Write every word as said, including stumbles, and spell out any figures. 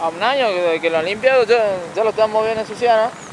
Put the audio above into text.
a un año que, que lo han limpiado, ya, ya lo están moviendo en Suciana.